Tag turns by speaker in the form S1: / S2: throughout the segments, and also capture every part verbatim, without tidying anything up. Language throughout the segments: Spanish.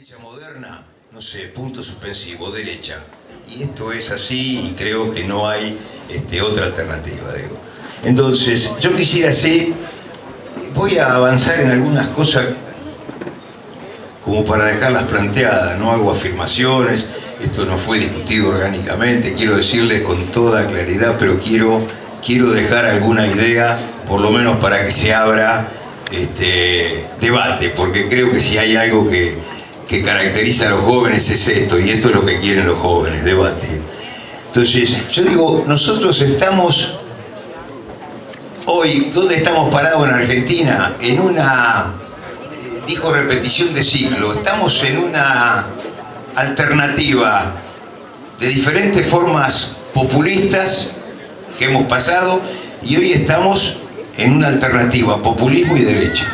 S1: derecha moderna, no sé, punto suspensivo, derecha. Y esto es así y creo que no hay este, otra alternativa, digo. Entonces, yo quisiera así, voy a avanzar en algunas cosas como para dejarlas planteadas, no hago afirmaciones, esto no fue discutido orgánicamente, quiero decirles con toda claridad, pero quiero, quiero dejar alguna idea, por lo menos para que se abra este, debate, porque creo que si hay algo que, que caracteriza a los jóvenes es esto, y esto es lo que quieren los jóvenes, debate. Entonces, yo digo, nosotros estamos hoy, ¿dónde estamos parados en Argentina? En una, eh, dijo repetición de ciclo, estamos en una alternativa de diferentes formas populistas que hemos pasado y hoy estamos en una alternativa, populismo y derecha.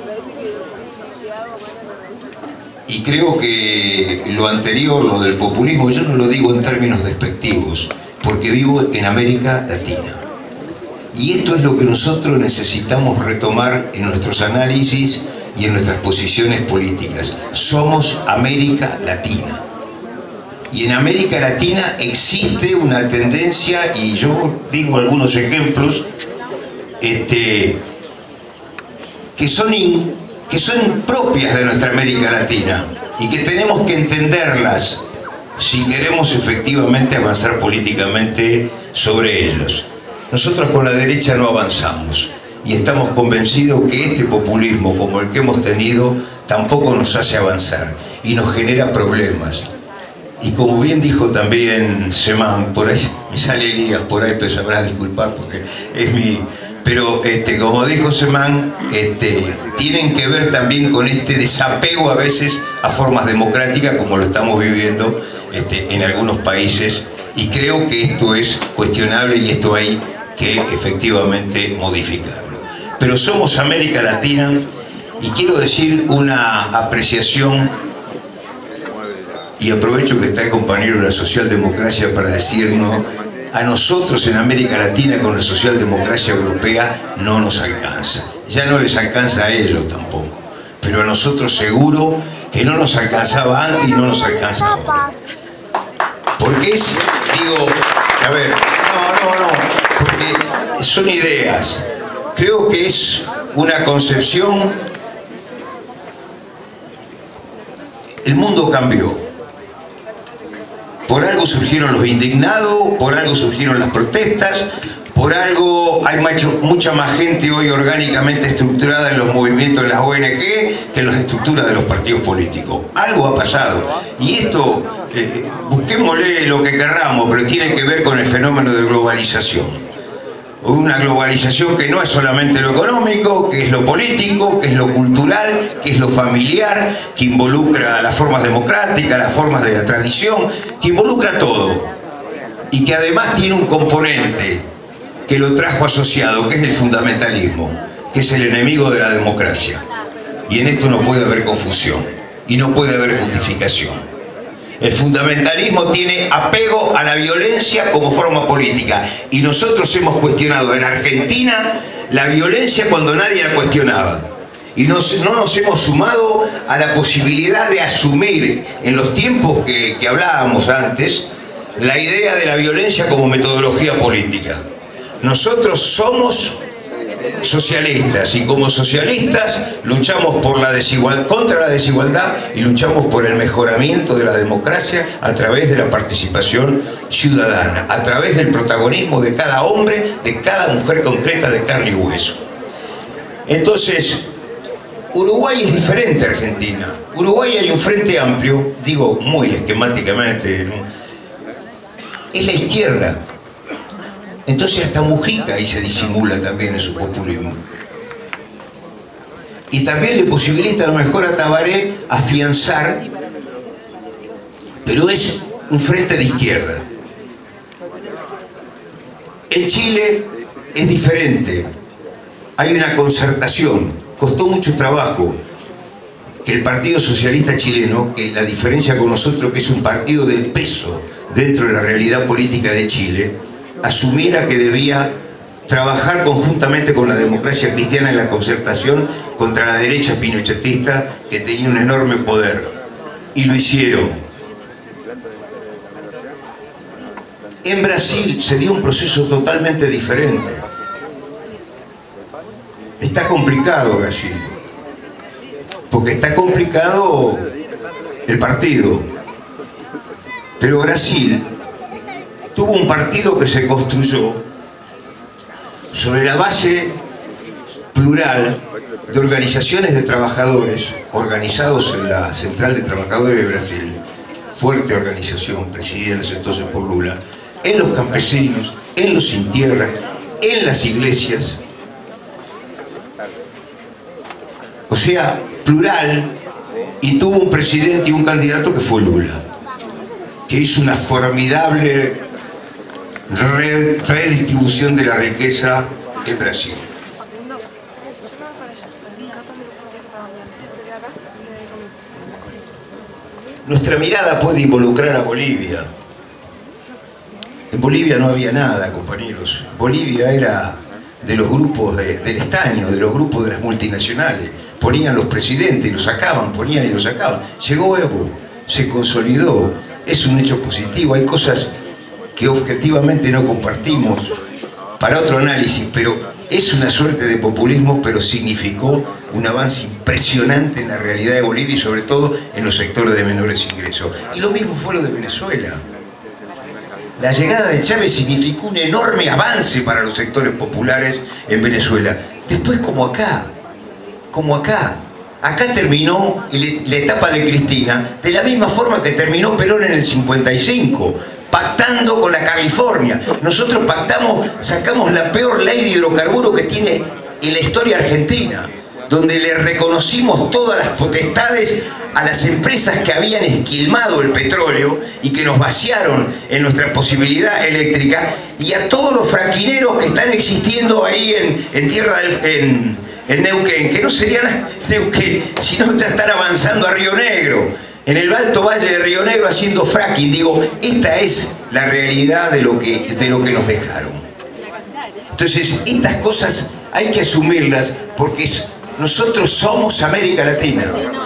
S1: Y creo que lo anterior, lo del populismo, yo no lo digo en términos despectivos, porque vivo en América Latina. Y esto es lo que nosotros necesitamos retomar en nuestros análisis y en nuestras posiciones políticas. Somos América Latina. Y en América Latina existe una tendencia, y yo digo algunos ejemplos, este, que son, in, que son propias de nuestra América Latina y que tenemos que entenderlas si queremos efectivamente avanzar políticamente sobre ellos. Nosotros con la derecha no avanzamos y estamos convencidos que este populismo como el que hemos tenido tampoco nos hace avanzar y nos genera problemas. Y como bien dijo también Semán, por ahí me sale Elías por ahí, pero sabrás disculpar porque es mi... Pero este, como dijo Semán, este, tienen que ver también con este desapego a veces a formas democráticas como lo estamos viviendo este, en algunos países, y creo que esto es cuestionable y esto hay que efectivamente modificarlo. Pero somos América Latina y quiero decir una apreciación, y aprovecho que está el compañero de la socialdemocracia para decirnos, a nosotros en América Latina con la socialdemocracia europea no nos alcanza. Ya no les alcanza a ellos tampoco, pero a nosotros seguro que no nos alcanzaba antes y no nos alcanza ahora. Porque es, digo, a ver, no, no, no, porque son ideas. Creo que es una concepción. El mundo cambió. Por algo surgieron los indignados, por algo surgieron las protestas, por algo hay mucho, mucha más gente hoy orgánicamente estructurada en los movimientos de las O N G que en las estructuras de los partidos políticos. Algo ha pasado. Y esto, eh, busquémosle lo que querramos, pero tiene que ver con el fenómeno de globalización. Una globalización que no es solamente lo económico, que es lo político, que es lo cultural, que es lo familiar, que involucra las formas democráticas, las formas de la tradición, que involucra todo. Y que además tiene un componente que lo trajo asociado, que es el fundamentalismo, que es el enemigo de la democracia. Y en esto no puede haber confusión y no puede haber justificación. El fundamentalismo tiene apego a la violencia como forma política y nosotros hemos cuestionado en Argentina la violencia cuando nadie la cuestionaba y nos, no nos hemos sumado a la posibilidad de asumir en los tiempos que, que hablábamos antes la idea de la violencia como metodología política. Nosotros somos socialistas y como socialistas luchamos por la desigual, contra la desigualdad y luchamos por el mejoramiento de la democracia a través de la participación ciudadana, a través del protagonismo de cada hombre, de cada mujer concreta de carne y hueso. Entonces, Uruguay es diferente a Argentina. Uruguay hay un frente amplio, digo muy esquemáticamente, ¿no? Es la izquierda. Entonces hasta Mujica ahí se disimula también en su populismo. Y también le posibilita a lo mejor a Tabaré afianzar, pero es un frente de izquierda. En Chile es diferente. Hay una concertación. Costó mucho trabajo que el Partido Socialista Chileno, que la diferencia con nosotros, que es un partido de peso dentro de la realidad política de Chile, asumiera que debía trabajar conjuntamente con la democracia cristiana en la concertación contra la derecha pinochetista que tenía un enorme poder. y lo hicieron. En Brasil se dio un proceso totalmente diferente. Está complicado Brasil, porque está complicado el partido. Pero Brasil tuvo un partido que se construyó sobre la base plural de organizaciones de trabajadores organizados en la Central de Trabajadores de Brasil, fuerte organización, presidida entonces por Lula, en los campesinos, en los sin tierra, en las iglesias. O sea, plural, y tuvo un presidente y un candidato que fue Lula, que hizo una formidable redistribución de la riqueza en Brasil. Nuestra mirada puede involucrar a Bolivia. En Bolivia no había nada, compañeros. Bolivia era de los grupos de, del estaño, de los grupos de las multinacionales. Ponían los presidentes y los sacaban, ponían y los sacaban. Llegó Evo, se consolidó, es un hecho positivo. Hay cosas que objetivamente no compartimos para otro análisis, pero es una suerte de populismo, pero significó un avance impresionante en la realidad de Bolivia y sobre todo en los sectores de menores ingresos. Y lo mismo fue lo de Venezuela. La llegada de Chávez significó un enorme avance para los sectores populares en Venezuela. Después, como acá, como acá, acá terminó la etapa de Cristina de la misma forma que terminó Perón en el cincuenta y cinco, pactando con la California. Nosotros pactamos, sacamos la peor ley de hidrocarburos que tiene en la historia argentina, donde le reconocimos todas las potestades a las empresas que habían esquilmado el petróleo y que nos vaciaron en nuestra posibilidad eléctrica, y a todos los fraquineros que están existiendo ahí en, en tierra del, en, en Neuquén, que no serían Neuquén, sino ya están avanzando a Río Negro, en el Alto Valle de Río Negro haciendo fracking. Digo, esta es la realidad de lo que, de lo que nos dejaron. Entonces, estas cosas hay que asumirlas porque es, nosotros somos América Latina.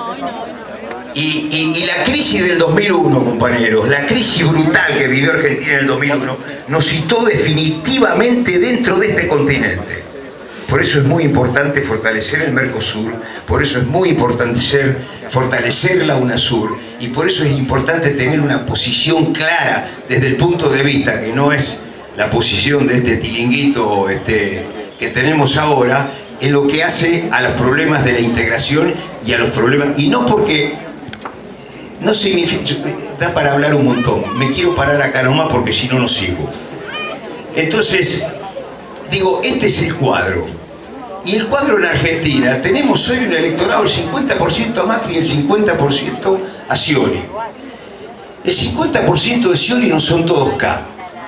S1: Y, y, y la crisis del dos mil uno, compañeros, la crisis brutal que vivió Argentina en el dos mil uno, nos situó definitivamente dentro de este continente. Por eso es muy importante fortalecer el Mercosur, por eso es muy importante ser, fortalecer la UNASUR, y por eso es importante tener una posición clara desde el punto de vista que no es la posición de este tilinguito este, que tenemos ahora, en lo que hace a los problemas de la integración y a los problemas, y no porque no significa, da para hablar un montón, me quiero parar acá nomás porque si no, no sigo. Entonces, digo, este es el cuadro, y el cuadro en Argentina, tenemos hoy un electorado el cincuenta por ciento a Macri y el cincuenta por ciento a Scioli. El cincuenta por ciento de Scioli no son todos K,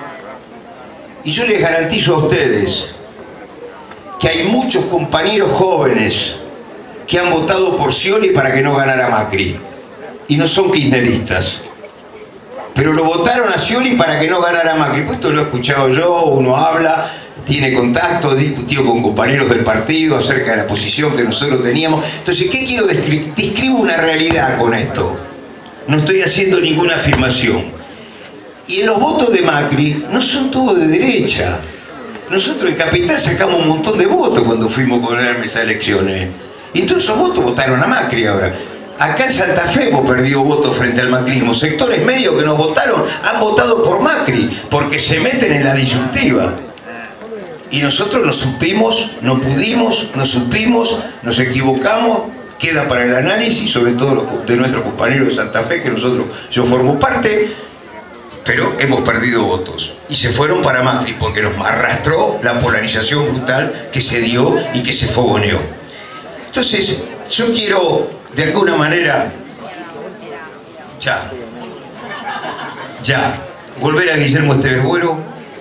S1: y yo les garantizo a ustedes que hay muchos compañeros jóvenes que han votado por Scioli para que no ganara Macri, y no son kirchneristas, pero lo votaron a Scioli para que no ganara Macri. Pues esto lo he escuchado yo, uno habla, tiene contacto, discutió con compañeros del partido acerca de la posición que nosotros teníamos. Entonces, ¿qué quiero describir? Describo una realidad con esto, no estoy haciendo ninguna afirmación. Y en los votos de Macri no son todos de derecha. Nosotros en Capital sacamos un montón de votos cuando fuimos a poner esas elecciones. Y todos esos votos votaron a Macri ahora. Acá en Santa Fe hemos perdido votos frente al macrismo. Sectores medios que nos votaron han votado por Macri porque se meten en la disyuntiva. Y nosotros nos supimos, no pudimos, nos supimos, nos equivocamos. Queda para el análisis, sobre todo de nuestros compañeros de Santa Fe, que nosotros, yo formo parte, pero hemos perdido votos. Y se fueron para Macri porque nos arrastró la polarización brutal que se dio y que se fogoneó. Entonces, yo quiero, de alguna manera, ya, ya, volver a Guillermo Esteves Buero,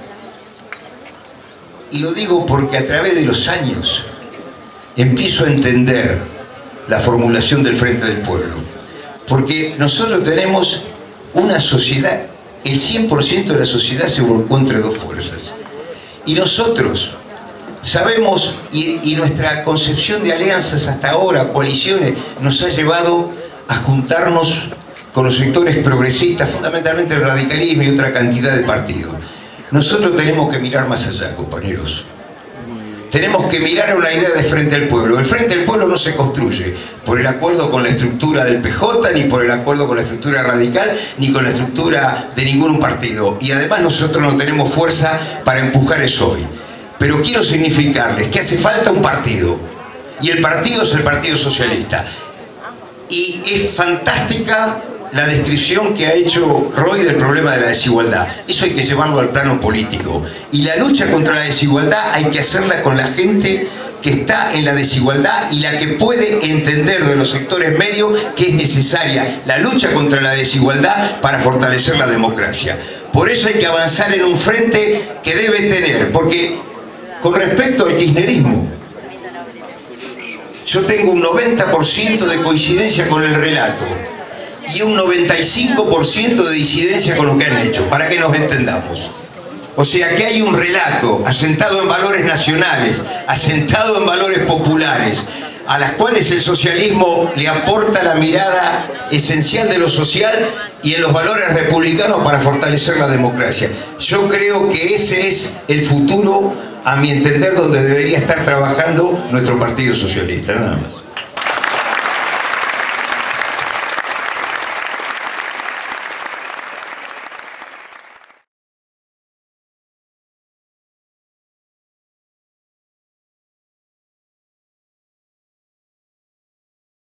S1: y lo digo porque a través de los años empiezo a entender la formulación del Frente del Pueblo. Porque nosotros tenemos una sociedad, el cien por ciento de la sociedad se volcó entre dos fuerzas. Y nosotros sabemos, y, y nuestra concepción de alianzas hasta ahora, coaliciones, nos ha llevado a juntarnos con los sectores progresistas, fundamentalmente el radicalismo y otra cantidad de partidos. Nosotros tenemos que mirar más allá, compañeros. Tenemos que mirar a una idea de Frente al Pueblo. El Frente al Pueblo no se construye por el acuerdo con la estructura del P J, ni por el acuerdo con la estructura radical, ni con la estructura de ningún partido. Y además nosotros no tenemos fuerza para empujar eso hoy. Pero quiero significarles que hace falta un partido. Y el partido es el Partido Socialista. Y es fantástica la descripción que ha hecho Roy del problema de la desigualdad. Eso hay que llevarlo al plano político. Y la lucha contra la desigualdad hay que hacerla con la gente que está en la desigualdad y la que puede entender de los sectores medios que es necesaria la lucha contra la desigualdad para fortalecer la democracia. Por eso hay que avanzar en un frente que debe tener, porque con respecto al kirchnerismo, yo tengo un noventa por ciento de coincidencia con el relato y un noventa y cinco por ciento de disidencia con lo que han hecho, para que nos entendamos. O sea que hay un relato asentado en valores nacionales, asentado en valores populares, a las cuales el socialismo le aporta la mirada esencial de lo social y en los valores republicanos para fortalecer la democracia. Yo creo que ese es el futuro, a mi entender, donde debería estar trabajando nuestro Partido Socialista, nada más.